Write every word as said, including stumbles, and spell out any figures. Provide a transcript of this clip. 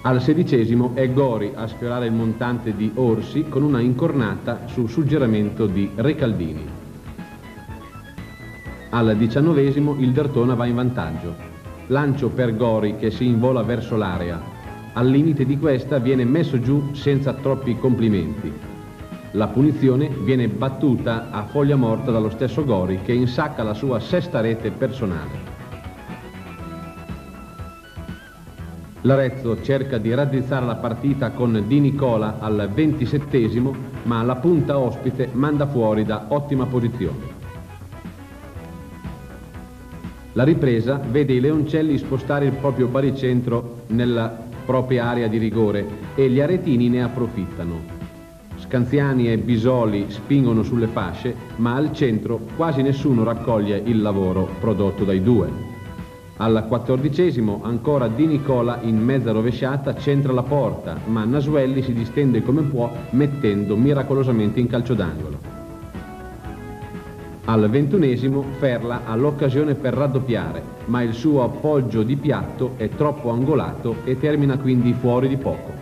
Al sedicesimo è Gori a sfiorare il montante di Orsi con una incornata su suggerimento di Recaldini. Al diciannovesimo il Dertona va in vantaggio. Lancio per Gori che si invola verso l'area. Al limite di questa viene messo giù senza troppi complimenti. La punizione viene battuta a foglia morta dallo stesso Gori che insacca la sua sesta rete personale. L'Arezzo cerca di raddrizzare la partita con Di Nicola al ventisettesimo, ma la punta ospite manda fuori da ottima posizione. La ripresa vede i Leoncelli spostare il proprio baricentro nella propria area di rigore e gli aretini ne approfittano. Scanziani e Bisoli spingono sulle fasce, ma al centro quasi nessuno raccoglie il lavoro prodotto dai due. Al quattordicesimo ancora Di Nicola in mezza rovesciata centra la porta, ma Nasuelli si distende come può mettendo miracolosamente in calcio d'angolo. Al ventunesimo Ferla ha l'occasione per raddoppiare, ma il suo appoggio di piatto è troppo angolato e termina quindi fuori di poco.